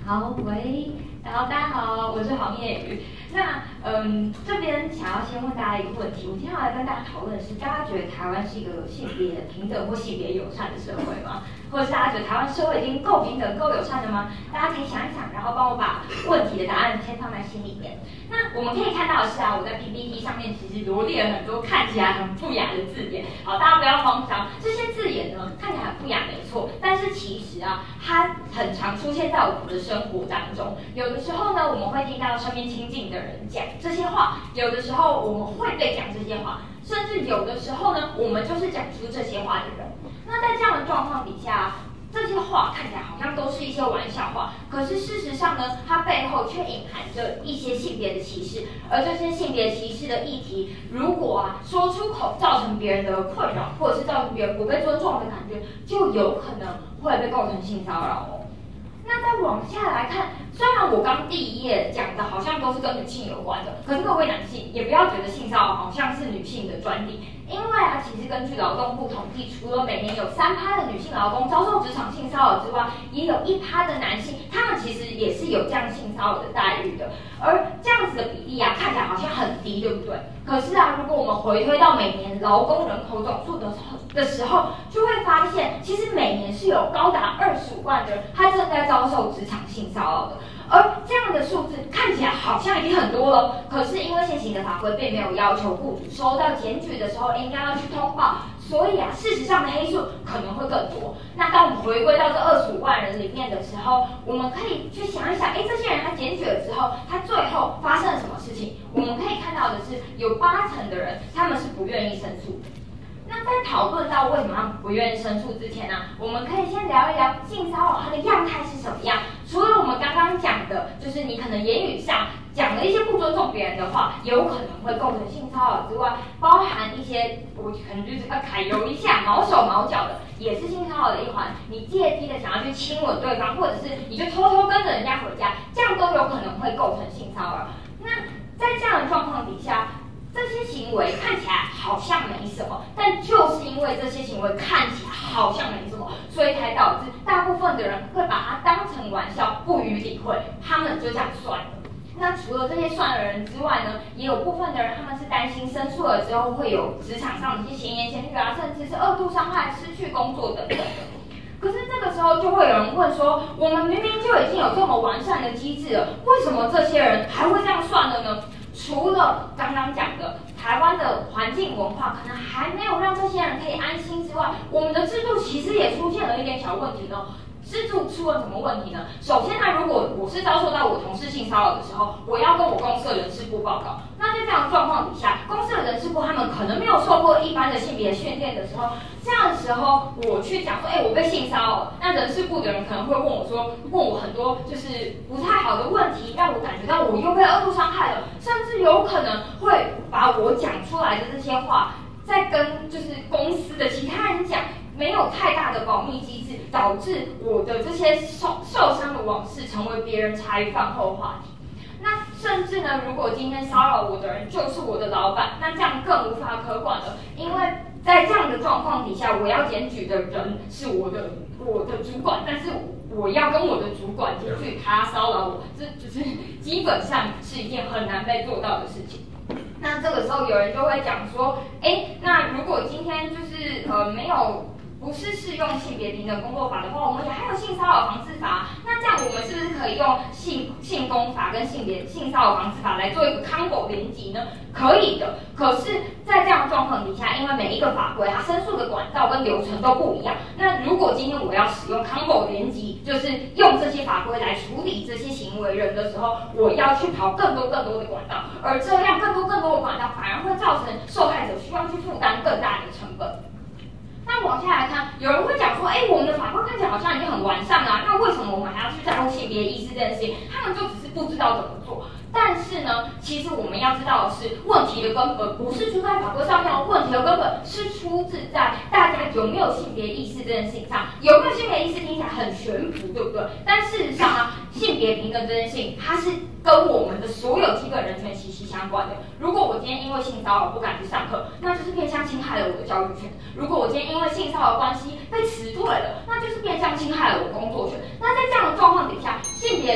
好，喂，然后大家好，我是黄叶瑜。那这边想要先问大家一个问题，我今天要来跟大家讨论的是，大家觉得台湾是一个性别平等或性别友善的社会吗？或者是大家觉得台湾社会已经够平等、够友善了吗？大家可以想一想，然后帮我把问题的答案先放在心里面。那我们可以看到的是啊，我在 PPT 上面其实罗列了很多看起来很不雅的字眼。好，大家不要慌张，这些字眼呢看起来很不雅没错，但是其实啊，它很常出现在我们的生活当中。有的时候呢，我们会听到身边亲近的人讲这些话，有的时候我们会被讲这些话，甚至有的时候呢，我们就是讲出这些话的人。那在这样的状况底下，这些话看起来好像都是一些玩笑话，可是事实上呢，它背后却隐含着一些性别的歧视，而这些性别歧视的议题，如果说出口造成别人的困扰，或者是造成别人不被尊重的感觉，就有可能会被构成性骚扰哦。那再往下来看，虽然我刚第一页讲的好像都是跟女性有关的，可是各位男性也不要觉得性骚扰好像是女性的专利，因为其实根据劳动部统计，除了每年有3%的女性劳工遭受职场性骚扰之外，也有1%的男性，他们其实也是有这样性骚扰的待遇的。而这样子的比例看起来好像很低，对不对？可是如果我们回推到每年劳工人口总数的时候，就会发现，其实每年是有高达25万人，他正在遭受职场性骚扰的。而这样的数字看起来好像已经很多了，可是因为现行的法规并没有要求雇主收到检举的时候应该要去通报，所以事实上的黑数可能会更多。那当我们回归到这25万人里面的时候，我们可以去想一想，这些人他检举了之后，他最后发生了什么事情？我们可以看到的是，有80%的人他们是不愿意申诉的。那在讨论到为什么他们不愿意申诉之前我们可以先聊一聊性骚扰它的样态是什么样。除了我们刚刚讲的，就是你可能言语上讲了一些不尊重别人的话，有可能会构成性骚扰之外，包含一些我可能就是揩油一下、毛手毛脚的，也是性骚扰的一环。你借机的想要去亲吻对方，或者是你就偷偷跟着人家回家，这样都有可能会构成性骚扰。那在这样的状况底下，这些行为看起来好像没什么，但就是因为这些行为看起来好像没什么，所以才导致大部分的人会把它当成玩笑，不予理会，他们就这样算了。那除了这些算的人之外呢，也有部分的人他们是担心申诉了之后会有职场上的一些闲言闲语甚至是2度伤害、失去工作等等的。可是这个时候就会有人问说，我们明明就已经有这么完善的机制了，为什么这些人还会这样算了呢？除了刚刚讲的台湾的环境文化可能还没有让这些人可以安心之外，我们的制度其实也出现了一点小问题呢。制度出了什么问题呢？首先如果我是遭受到我同事性骚扰的时候，我要跟我公司的人事部报告。那在这样的状况底下，公司的人事部他们可能没有受过一般的性别训练的时候，这样的时候我去讲说，我被性骚扰了，那人事部的人可能会问我很多就是不太好的问题，让我感觉到我又被2度伤害了，甚至有可能会把我讲出来的这些话，再跟就是公司的其他人讲。没有太大的保密机制，导致我的这些受伤的往事成为别人茶余饭后话题。那甚至如果今天骚扰我的人就是我的老板，那这样更无法可管了，因为在这样的状况底下，我要检举的人是我的主管，但是我要跟我的主管检举他骚扰我，这就是基本上是一件很难被做到的事情。那这个时候有人就会讲说，那如果今天就是不是适用性别平等工作法的话，我们也还有性骚扰防治法，那这样我们是不是可以用性工法跟性骚扰防治法来做一个 combo 连结呢？可以的。可是，在这样的状况底下，因为每一个法规它申诉的管道跟流程都不一样，那如果今天我要使用 combo 连结，就是用这些法规来处理这些行为人的时候，我要去跑更多的管道，而这样更多的管道反而会造成受害者需要去负担更大的成本。那往下来看，有人会讲说，我们的法规看起来好像已经很完善了，那为什么我们还要去在乎性别意识这件事情？他们就只是不知道怎么做。但是呢，其实我们要知道的是，问题的根本不是出在法规上面，问题的根本是出自在大家有没有性别意识这件事情上。有没有性别意识听起来很悬浮，对不对？但事实上性别平等这件事情，它是跟我们的所有基本人权息息相关的。如果我今天因为性骚扰不敢去上课，那就是变相侵害了我的教育权；如果我今天因为性骚扰关系被辞退了，那就是变相侵害了我的工作权。那在这样的状况底下，性别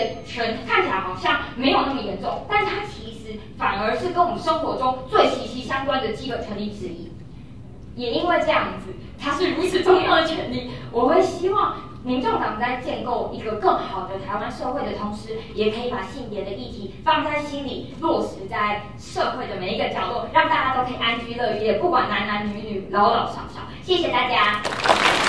别权看起来好像没有那么严重，但它其实反而是跟我们生活中最息息相关的基本权利之一。也因为这样子，它是如此重要的权利，我会希望民众党在建构一个更好的台湾社会的同时，也可以把性别的议题放在心里，落实在社会的每一个角落，让大家都可以安居乐业，不管男男女女、老老少少。谢谢大家。